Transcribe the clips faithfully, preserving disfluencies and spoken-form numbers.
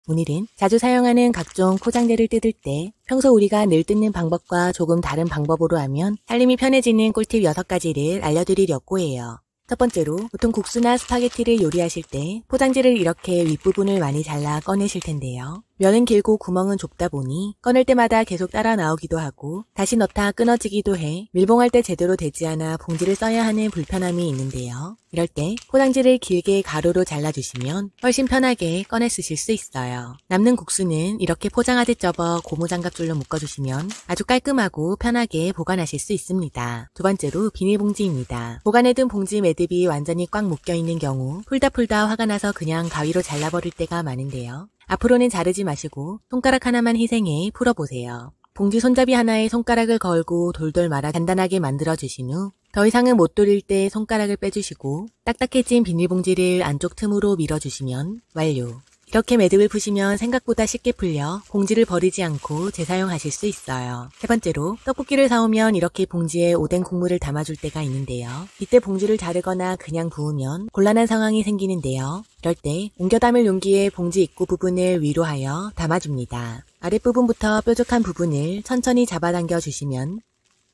오늘은 자주 사용하는 각종 포장재를 뜯을 때 평소 우리가 늘 뜯는 방법과 조금 다른 방법으로 하면 살림이 편해지는 꿀팁 여섯 가지를 알려드리려고 해요. 첫 번째로, 보통 국수나 스파게티를 요리하실 때 포장지를 이렇게 윗부분을 많이 잘라 꺼내실 텐데요. 면은 길고 구멍은 좁다 보니 꺼낼 때마다 계속 따라 나오기도 하고 다시 넣다 끊어지기도 해 밀봉할 때 제대로 되지 않아 봉지를 써야 하는 불편함이 있는데요. 이럴 때 포장지를 길게 가로로 잘라주시면 훨씬 편하게 꺼내 쓰실 수 있어요. 남는 국수는 이렇게 포장하듯 접어 고무장갑줄로 묶어주시면 아주 깔끔하고 편하게 보관하실 수 있습니다. 두 번째로, 비닐봉지입니다. 보관해둔 봉지 매듭이 완전히 꽉 묶여있는 경우 풀다 풀다 화가 나서 그냥 가위로 잘라버릴 때가 많은데요. 앞으로는 자르지 마시고 손가락 하나만 희생해 풀어보세요. 봉지 손잡이 하나에 손가락을 걸고 돌돌 말아 간단하게 만들어주신 후 더 이상은 못 돌릴 때 손가락을 빼주시고 딱딱해진 비닐봉지를 안쪽 틈으로 밀어주시면 완료. 이렇게 매듭을 푸시면 생각보다 쉽게 풀려 봉지를 버리지 않고 재사용하실 수 있어요. 세 번째로, 떡볶이를 사오면 이렇게 봉지에 오뎅 국물을 담아줄 때가 있는데요. 이때 봉지를 자르거나 그냥 부으면 곤란한 상황이 생기는데요. 이럴 때 옮겨 담을 용기에 봉지 입구 부분을 위로 하여 담아줍니다. 아랫부분부터 뾰족한 부분을 천천히 잡아당겨 주시면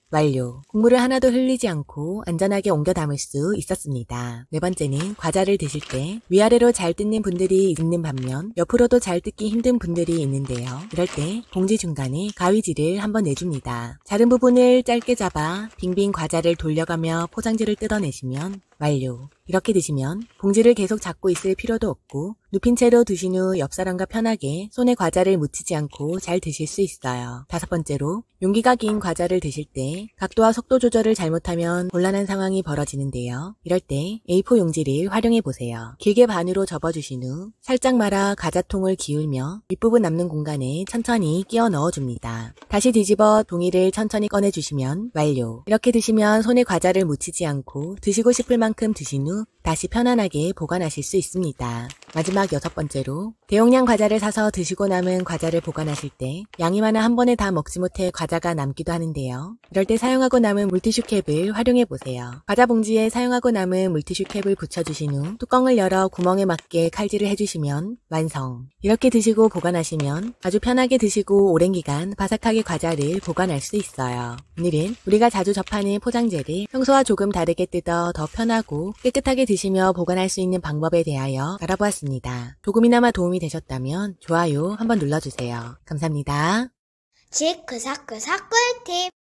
완료. 국물을 하나도 흘리지 않고 안전하게 옮겨 담을 수 있었습니다. 네 번째는, 과자를 드실 때 위아래로 잘 뜯는 분들이 있는 반면 옆으로도 잘 뜯기 힘든 분들이 있는데요. 이럴 때 봉지 중간에 가위질을 한번 내줍니다. 자른 부분을 짧게 잡아 빙빙 과자를 돌려가며 포장지를 뜯어내시면 완료. 이렇게 드시면 봉지를 계속 잡고 있을 필요도 없고 눕힌 채로 드신 후 옆사람과 편하게 손에 과자를 묻히지 않고 잘 드실 수 있어요. 다섯 번째로, 용기가 긴 과자를 드실 때 각도와 속도 조절을 잘못하면 곤란한 상황이 벌어지는데요. 이럴 때 에이포 용지를 활용해보세요. 길게 반으로 접어주신 후 살짝 말아 과자통을 기울며 윗부분 남는 공간에 천천히 끼워 넣어줍니다. 다시 뒤집어 종이를 천천히 꺼내주시면 완료. 이렇게 드시면 손에 과자를 묻히지 않고 드시고 싶을 만큼 드신 후 다시 편안하게 보관하실 수 있습니다. 마지막 여섯 번째로, 대용량 과자를 사서 드시고 남은 과자를 보관하실 때 양이 많아 한 번에 다 먹지 못해 과자가 남기도 하는데요. 이럴 때 사용하고 남은 물티슈 캡을 활용해보세요. 과자 봉지에 사용하고 남은 물티슈 캡을 붙여주신 후 뚜껑을 열어 구멍에 맞게 칼질을 해주시면 완성. 이렇게 드시고 보관하시면 아주 편하게 드시고 오랜 기간 바삭하게 과자를 보관할 수 있어요. 오늘은 우리가 자주 접하는 포장재를 평소와 조금 다르게 뜯어 더 편하고 깨끗하게 드시며 보관할 수 있는 방법에 대하여 알아보았습니다. 조금이나마 도움이 되셨다면 좋아요 한번 눌러주세요. 감사합니다. 지크사크사 꿀팁.